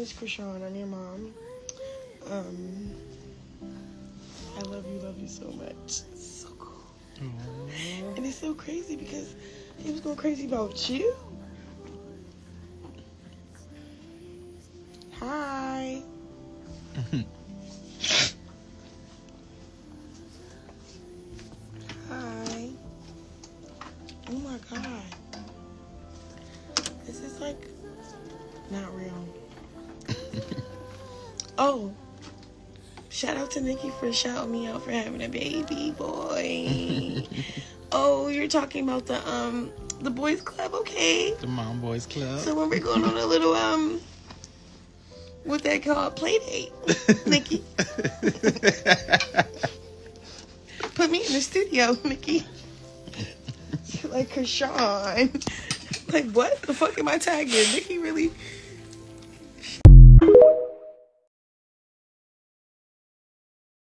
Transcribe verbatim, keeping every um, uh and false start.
is Chrisean. I'm your mom. Um, I love you, love you so much. It's so cool. Aww. And it's so crazy because he was going crazy about you. Hi. Hi. Oh my God. This is like not real. Oh. Shout out to Nikki for shouting me out for having a baby boy. Oh, you're talking about the um the boys club, okay? The mom boys club. So when we're going on a little um what they call a play date, Nikki. Put me in the studio, Nikki. Like Chrisean. Like what the fuck am I tagging? Nikki really